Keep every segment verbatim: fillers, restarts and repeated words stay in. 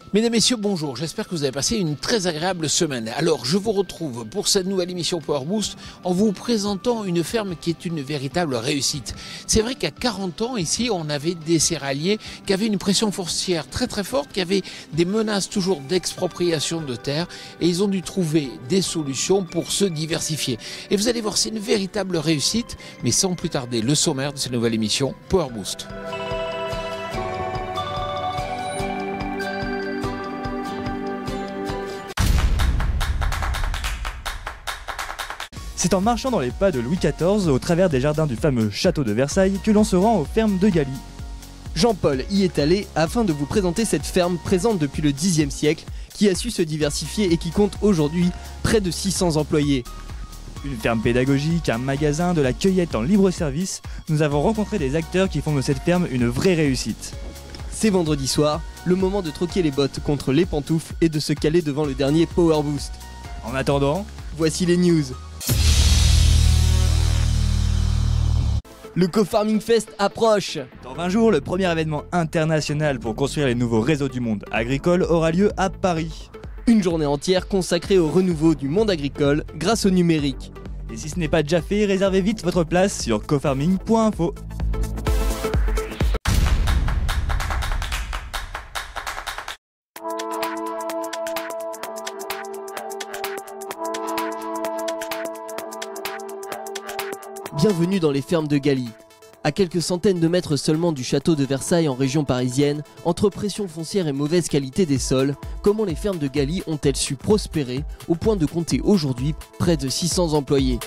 Mesdames, Messieurs, bonjour. J'espère que vous avez passé une très agréable semaine. Alors, je vous retrouve pour cette nouvelle émission Power Boost en vous présentant une ferme qui est une véritable réussite. C'est vrai qu'à quarante ans, ici, on avait des céréaliers qui avaient une pression foncière très très forte, qui avaient des menaces toujours d'expropriation de terres et ils ont dû trouver des solutions pour se diversifier. Et vous allez voir, c'est une véritable réussite, mais sans plus tarder, le sommaire de cette nouvelle émission Power Boost. C'est en marchant dans les pas de Louis quatorze, au travers des jardins du fameux château de Versailles, que l'on se rend aux fermes de Galie. Jean-Paul y est allé afin de vous présenter cette ferme présente depuis le dixième siècle, qui a su se diversifier et qui compte aujourd'hui près de six cents employés. Une ferme pédagogique, un magasin, de la cueillette en libre service, nous avons rencontré des acteurs qui font de cette ferme une vraie réussite. C'est vendredi soir, le moment de troquer les bottes contre les pantoufles et de se caler devant le dernier Power Boost. En attendant, voici les news. Le Co-Farming Fest approche. Dans vingt jours, le premier événement international pour construire les nouveaux réseaux du monde agricole aura lieu à Paris. Une journée entière consacrée au renouveau du monde agricole grâce au numérique. Et si ce n'est pas déjà fait, réservez vite votre place sur cofarming point info. Bienvenue dans les fermes de Galie. À quelques centaines de mètres seulement du château de Versailles en région parisienne, entre pression foncière et mauvaise qualité des sols, comment les fermes de Galie ont-elles su prospérer au point de compter aujourd'hui près de six cents employés?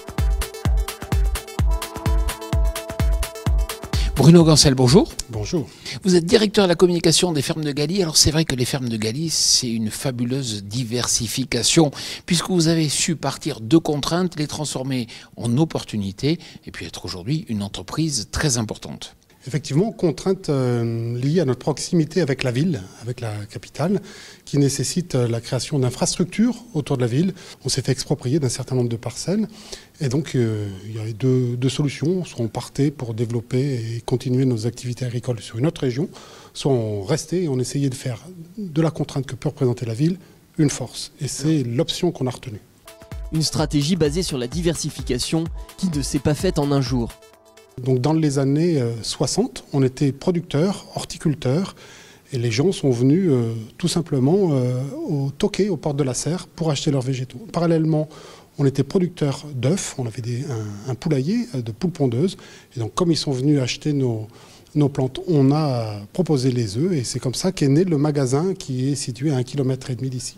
Bruno Gancel, bonjour. Bonjour. Vous êtes directeur de la communication des fermes de Galie. Alors c'est vrai que les fermes de Galie, c'est une fabuleuse diversification puisque vous avez su partir de contraintes, les transformer en opportunités et puis être aujourd'hui une entreprise très importante. Effectivement, contraintes euh, liées à notre proximité avec la ville, avec la capitale, qui nécessite euh, la création d'infrastructures autour de la ville. On s'est fait exproprier d'un certain nombre de parcelles et donc euh, il y avait deux, deux solutions. Soit on partait pour développer et continuer nos activités agricoles sur une autre région, soit on restait et on essayait de faire de la contrainte que peut représenter la ville une force. Et c'est l'option qu'on a retenue. Une stratégie basée sur la diversification qui ne s'est pas faite en un jour. Donc dans les années soixante, on était producteurs, horticulteurs, et les gens sont venus euh, tout simplement euh, au toquer, aux portes de la serre, pour acheter leurs végétaux. Parallèlement, on était producteurs d'œufs, on avait des, un, un poulailler de poules pondeuses, et donc comme ils sont venus acheter nos, nos plantes, on a proposé les œufs, et c'est comme ça qu'est né le magasin qui est situé à un kilomètre et demi d'ici.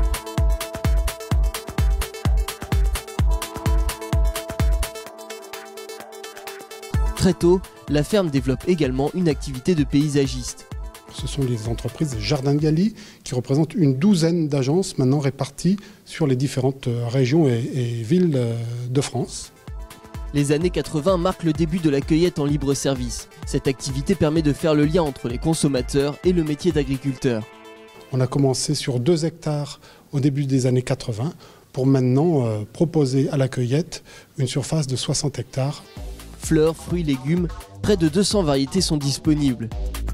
Très tôt, la ferme développe également une activité de paysagiste. Ce sont les entreprises Jardin de Galie qui représentent une douzaine d'agences maintenant réparties sur les différentes régions et, et villes de France. Les années quatre-vingt marquent le début de la cueillette en libre service. Cette activité permet de faire le lien entre les consommateurs et le métier d'agriculteur. On a commencé sur deux hectares au début des années quatre-vingt pour maintenant euh, proposer à la cueillette une surface de soixante hectares. Fleurs, fruits, légumes, près de deux cents variétés sont disponibles.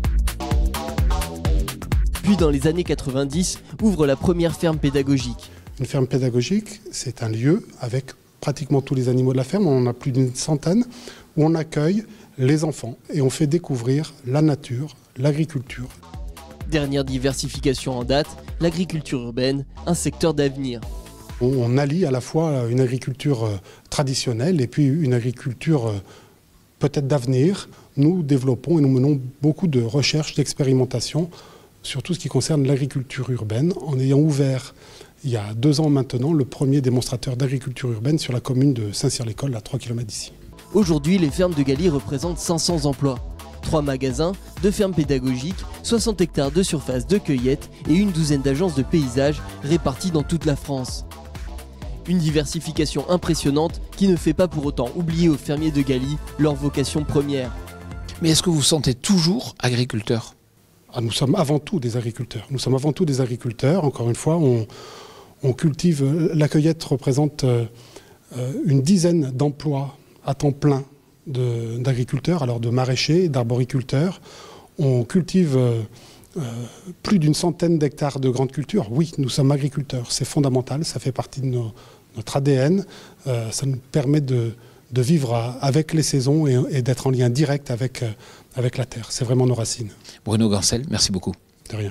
Puis dans les années quatre-vingt-dix, ouvre la première ferme pédagogique. Une ferme pédagogique, c'est un lieu avec pratiquement tous les animaux de la ferme, on en a plus d'une centaine, où on accueille les enfants et on fait découvrir la nature, l'agriculture. Dernière diversification en date, l'agriculture urbaine, un secteur d'avenir. On allie à la fois une agriculture traditionnelle et puis une agriculture peut-être d'avenir. Nous développons et nous menons beaucoup de recherches, d'expérimentation sur tout ce qui concerne l'agriculture urbaine, en ayant ouvert il y a deux ans maintenant le premier démonstrateur d'agriculture urbaine sur la commune de Saint-Cyr-l'École, à trois kilomètres d'ici. Aujourd'hui, les fermes de Galie représentent cinq cents emplois. Trois magasins, deux fermes pédagogiques, soixante hectares de surface de cueillette et une douzaine d'agences de paysage réparties dans toute la France. Une diversification impressionnante qui ne fait pas pour autant oublier aux fermiers de Galie leur vocation première. Mais est-ce que vous vous sentez toujours agriculteur? Ah, nous sommes avant tout des agriculteurs. Nous sommes avant tout des agriculteurs. Encore une fois, on, on cultive. La cueillette représente euh, une dizaine d'emplois à temps plein d'agriculteurs, alors de maraîchers, d'arboriculteurs. On cultive euh, euh, plus d'une centaine d'hectares de grandes cultures. Oui, nous sommes agriculteurs, c'est fondamental, ça fait partie de nos, notre A D N, euh, ça nous permet de, de vivre à, avec les saisons et, et d'être en lien direct avec, euh, avec la terre. C'est vraiment nos racines. Bruno Gancel, merci beaucoup. De rien.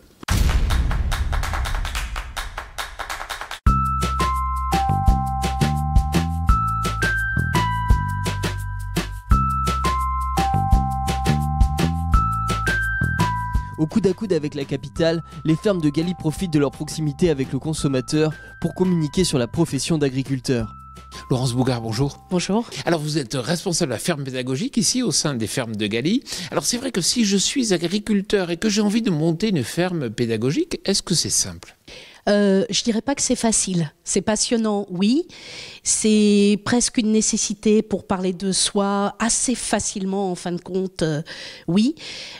Au coude à coude avec la capitale, les fermes de Galie profitent de leur proximité avec le consommateur pour communiquer sur la profession d'agriculteur. Laurence Bougard, bonjour. Bonjour. Alors vous êtes responsable de la ferme pédagogique ici au sein des fermes de Galie. Alors c'est vrai que si je suis agriculteur et que j'ai envie de monter une ferme pédagogique, est-ce que c'est simple ? Euh, je dirais pas que c'est facile. C'est passionnant, oui. C'est presque une nécessité pour parler de soi assez facilement, en fin de compte, euh, oui.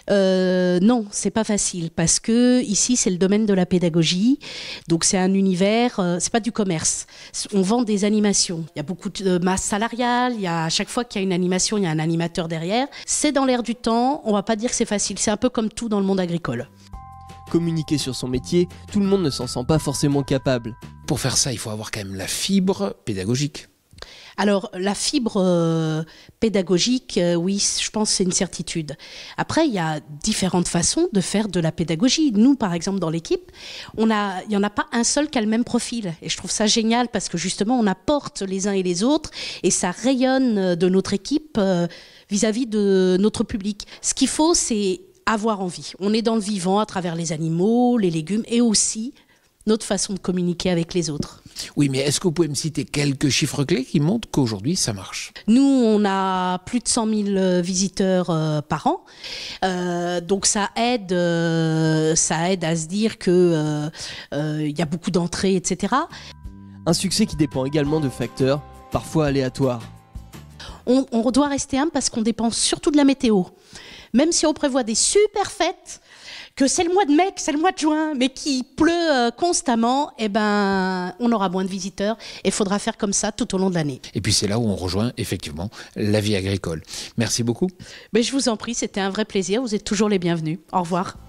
Euh, non, c'est pas facile parce que ici c'est le domaine de la pédagogie, donc c'est un univers, euh, c'est pas du commerce. On vend des animations. Il y a beaucoup de masse salariale. Il y a à chaque fois qu'il y a une animation, il y a un animateur derrière. C'est dans l'air du temps. On va pas dire que c'est facile. C'est un peu comme tout dans le monde agricole. Communiquer sur son métier, tout le monde ne s'en sent pas forcément capable. Pour faire ça, il faut avoir quand même la fibre pédagogique. Alors, la fibre euh, pédagogique, euh, oui, je pense que c'est une certitude. Après, il y a différentes façons de faire de la pédagogie. Nous, par exemple, dans l'équipe, on a, il n'y en a pas un seul qui a le même profil. Et je trouve ça génial parce que justement, on apporte les uns et les autres et ça rayonne de notre équipe euh, vis-à-vis de notre public. Ce qu'il faut, c'est avoir envie. On est dans le vivant à travers les animaux, les légumes et aussi notre façon de communiquer avec les autres. Oui, mais est-ce que vous pouvez me citer quelques chiffres clés qui montrent qu'aujourd'hui ça marche ? Nous, on a plus de cent mille visiteurs euh, par an. Euh, donc ça aide, euh, ça aide à se dire qu'il euh, euh, y a beaucoup d'entrées, et cetera. Un succès qui dépend également de facteurs, parfois aléatoires. On, on doit rester humble parce qu'on dépend surtout de la météo. Même si on prévoit des super fêtes, que c'est le mois de mai, que c'est le mois de juin, mais qu'il pleut euh, constamment, eh ben, on aura moins de visiteurs et il faudra faire comme ça tout au long de l'année. Et puis c'est là où on rejoint effectivement la vie agricole. Merci beaucoup. Mais je vous en prie, c'était un vrai plaisir. Vous êtes toujours les bienvenus. Au revoir.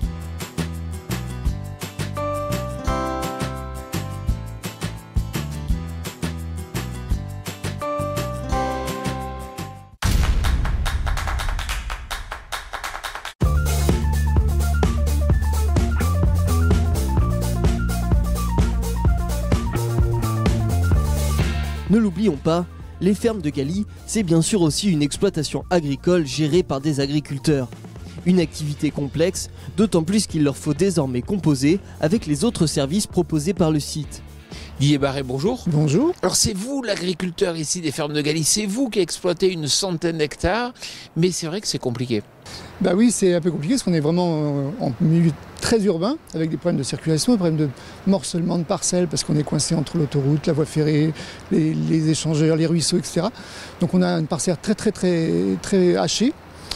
Ne l'oublions pas, les fermes de Galie, c'est bien sûr aussi une exploitation agricole gérée par des agriculteurs. Une activité complexe, d'autant plus qu'il leur faut désormais composer avec les autres services proposés par le site. Didier Barret, bonjour. Bonjour. Alors c'est vous l'agriculteur ici des fermes de Galie, c'est vous qui exploitez une centaine d'hectares, mais c'est vrai que c'est compliqué. Bah oui, c'est un peu compliqué parce qu'on est vraiment en milieu très urbain, avec des problèmes de circulation, des problèmes de morcellement de parcelles, parce qu'on est coincé entre l'autoroute, la voie ferrée, les, les échangeurs, les ruisseaux, et cetera. Donc on a une parcelle très très très très hachée,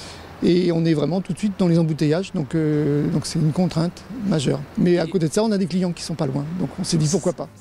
et on est vraiment tout de suite dans les embouteillages, donc euh, donc c'est une contrainte majeure. Mais à côté de ça, on a des clients qui sont pas loin, donc on s'est dit pourquoi pas.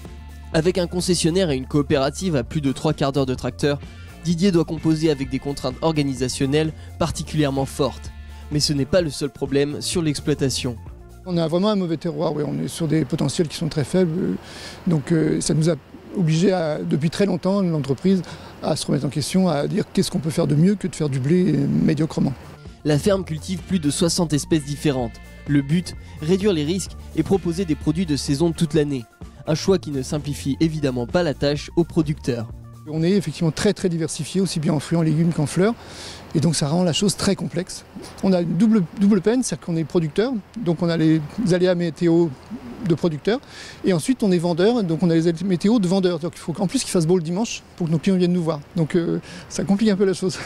Avec un concessionnaire et une coopérative à plus de trois quarts d'heure de tracteur, Didier doit composer avec des contraintes organisationnelles particulièrement fortes. Mais ce n'est pas le seul problème sur l'exploitation. On a vraiment un mauvais terroir, oui. On est sur des potentiels qui sont très faibles. Donc euh, ça nous a obligé à, depuis très longtemps, l'entreprise, à se remettre en question, à dire qu'est-ce qu'on peut faire de mieux que de faire du blé médiocrement. La ferme cultive plus de soixante espèces différentes. Le but, réduire les risques et proposer des produits de saison toute l'année. Un choix qui ne simplifie évidemment pas la tâche aux producteurs. On est effectivement très très diversifié, aussi bien en fruits, en légumes qu'en fleurs. Et donc ça rend la chose très complexe. On a une double, double peine, c'est-à-dire qu'on est producteur, donc on a les aléas météo de producteurs. Et ensuite on est vendeur, donc on a les aléas météo de vendeurs. Donc il faut qu'en plus qu'il fasse beau le dimanche pour que nos clients viennent nous voir. Donc euh, ça complique un peu la chose.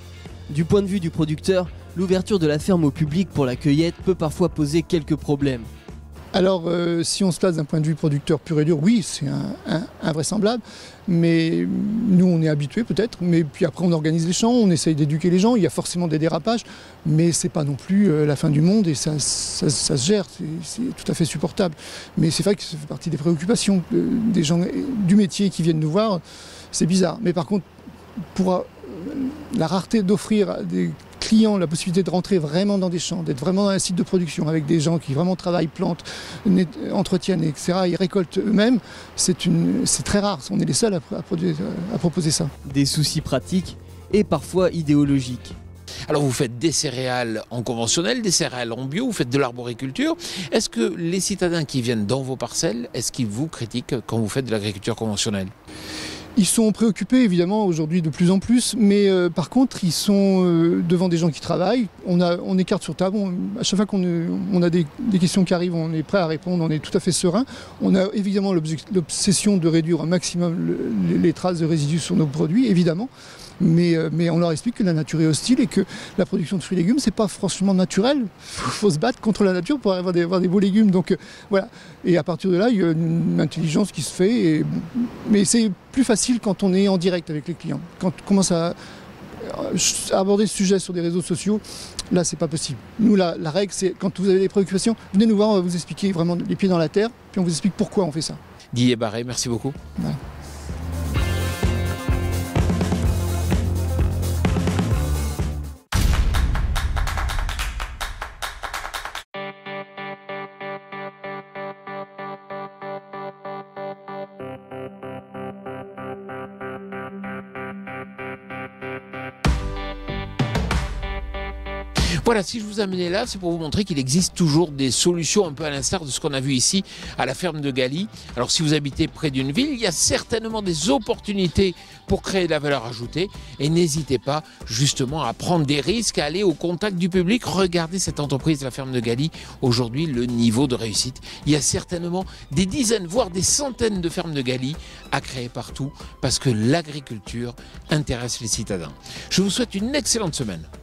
Du point de vue du producteur, l'ouverture de la ferme au public pour la cueillette peut parfois poser quelques problèmes. Alors, euh, si on se place d'un point de vue producteur pur et dur, oui, c'est un, un, invraisemblable. Mais nous, on est habitués peut-être. Mais puis après, on organise les champs, on essaye d'éduquer les gens. Il y a forcément des dérapages, mais c'est pas non plus euh, la fin du monde et ça, ça, ça se gère. C'est tout à fait supportable. Mais c'est vrai que ça fait partie des préoccupations euh, des gens du métier qui viennent nous voir. C'est bizarre. Mais par contre, pour euh, la rareté d'offrir des clients la possibilité de rentrer vraiment dans des champs, d'être vraiment dans un site de production avec des gens qui vraiment travaillent, plantent, entretiennent, et cetera. Ils récoltent eux-mêmes. C'est très rare. On est les seuls à, à, produire, à proposer ça. Des soucis pratiques et parfois idéologiques. Alors vous faites des céréales en conventionnel, des céréales en bio, vous faites de l'arboriculture. Est-ce que les citadins qui viennent dans vos parcelles, est-ce qu'ils vous critiquent quand vous faites de l'agriculture conventionnelle ? Ils sont préoccupés évidemment aujourd'hui de plus en plus, mais euh, par contre ils sont euh, devant des gens qui travaillent. On, a, on écarte sur table, on, à chaque fois qu'on on a des, des questions qui arrivent, on est prêt à répondre, on est tout à fait serein. On a évidemment l'obsession de réduire au maximum le, les traces de résidus sur nos produits, évidemment. Mais, euh, mais on leur explique que la nature est hostile et que la production de fruits et légumes, c'est pas franchement naturel. Il faut se battre contre la nature pour avoir des, avoir des beaux légumes. Donc euh, voilà. Et à partir de là, il y a une intelligence qui se fait. Et... Mais c'est plus facile quand on est en direct avec les clients. Quand on commence à, à aborder ce sujet sur des réseaux sociaux, là, c'est pas possible. Nous, la, la règle, c'est quand vous avez des préoccupations, venez nous voir, on va vous expliquer vraiment les pieds dans la terre, puis on vous explique pourquoi on fait ça. Didier Barret, merci beaucoup. Voilà. Voilà, si je vous amenais là, c'est pour vous montrer qu'il existe toujours des solutions un peu à l'instar de ce qu'on a vu ici à la ferme de Galy. Alors si vous habitez près d'une ville, il y a certainement des opportunités pour créer de la valeur ajoutée et n'hésitez pas justement à prendre des risques, à aller au contact du public. Regardez cette entreprise, la ferme de Galy, aujourd'hui le niveau de réussite. Il y a certainement des dizaines, voire des centaines de fermes de Galy à créer partout parce que l'agriculture intéresse les citadins. Je vous souhaite une excellente semaine.